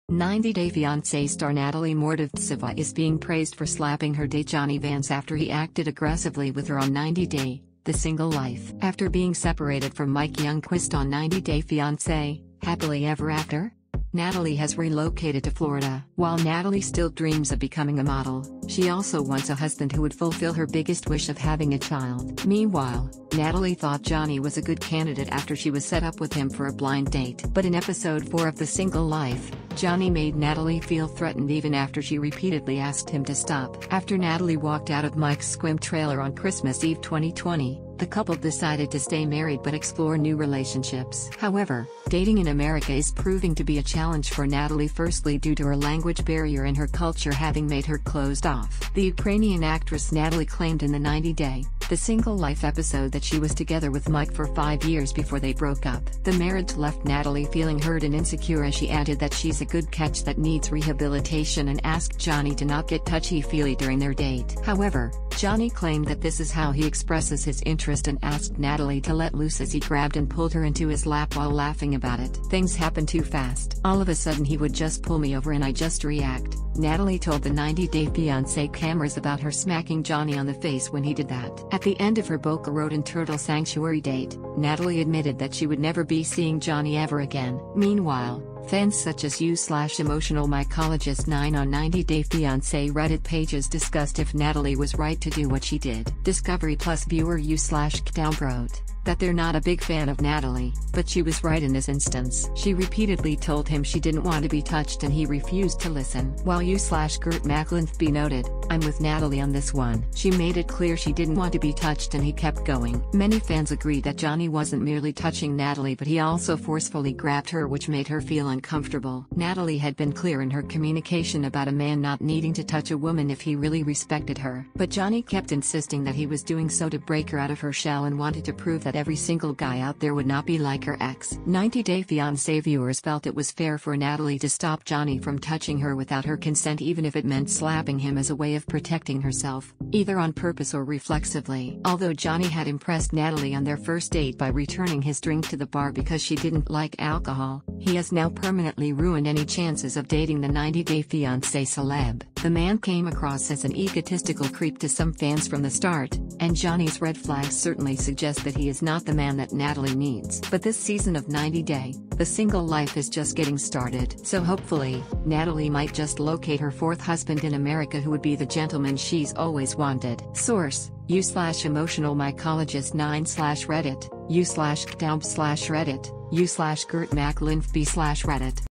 90 Day Fiancé star Natalie Mordavtseva is being praised for slapping her date Johnny Vance after he acted aggressively with her on 90 Day, The Single Life. After being separated from Mike Youngquist on 90 Day Fiancé, Happily Ever After, Natalie has relocated to Florida. While Natalie still dreams of becoming a model, she also wants a husband who would fulfill her biggest wish of having a child. Meanwhile, Natalie thought Johnny was a good candidate after she was set up with him for a blind date. But in episode 4 of The Single Life, Johnny made Natalie feel threatened even after she repeatedly asked him to stop. After Natalie walked out of Mike's Squim trailer on Christmas Eve 2020, the couple decided to stay married but explore new relationships. However, dating in America is proving to be a challenge for Natalie, firstly due to her language barrier and her culture having made her closed off. The Ukrainian actress Natalie claimed in the 90 Day, The Single Life episode that she was together with Mike for 5 years before they broke up. The marriage left Natalie feeling hurt and insecure, as she added that she's a good catch that needs rehabilitation and asked Johnny to not get touchy-feely during their date. However, Johnny claimed that this is how he expresses his interest and asked Natalie to let loose as he grabbed and pulled her into his lap while laughing about it. Things happen too fast. All of a sudden he would just pull me over and I just react, Natalie told the 90 Day Fiancé cameras about her smacking Johnny on the face when he did that. At the end of her Boca Raton Turtle Sanctuary date, Natalie admitted that she would never be seeing Johnny ever again. Meanwhile, fans such as u/emotional mycologist 9 on 90 Day Fiancé Reddit pages discussed if Natalie was right to do what she did. Discovery Plus viewer u/kdown wrote that they're not a big fan of Natalie, but she was right in this instance. She repeatedly told him she didn't want to be touched and he refused to listen. While u/Gert McLinthby noted, I'm with Natalie on this one. She made it clear she didn't want to be touched and he kept going. Many fans agreed that Johnny wasn't merely touching Natalie but he also forcefully grabbed her, which made her feel uncomfortable. Natalie had been clear in her communication about a man not needing to touch a woman if he really respected her. But Johnny kept insisting that he was doing so to break her out of her shell and wanted to prove that every single guy out there would not be like her ex. 90 Day Fiancé viewers felt it was fair for Natalie to stop Johnny from touching her without her consent, even if it meant slapping him as a way of protecting herself, either on purpose or reflexively. Although Johnny had impressed Natalie on their first date by returning his drink to the bar because she didn't like alcohol, he has now permanently ruined any chances of dating the 90 Day Fiancé celeb. The man came across as an egotistical creep to some fans from the start, and Johnny's red flags certainly suggest that he is not the man that Natalie needs. But this season of 90 Day, The Single Life is just getting started. So hopefully, Natalie might just locate her fourth husband in America who would be the gentleman she's always wanted. Source, u/emotional mycologist 9/Reddit, u/kdown/Reddit, u/Gert McLinthby/Reddit.